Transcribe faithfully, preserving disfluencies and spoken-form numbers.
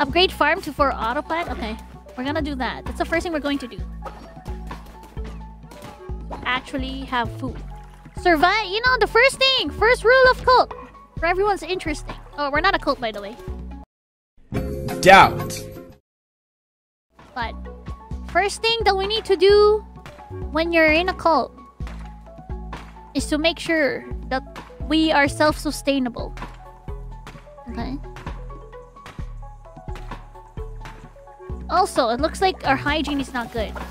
Upgrade farm to for autopilot? Okay. We're gonna do that. That's the first thing we're going to do. Actually have food. Survive. You know, the first thing. First rule of cult. For everyone's interesting. Oh, we're not a cult, by the way. Doubt. But first thing that we need to do when you're in a cult is to make sure that we are self-sustainable. Okay. Also, it looks like our hygiene is not good.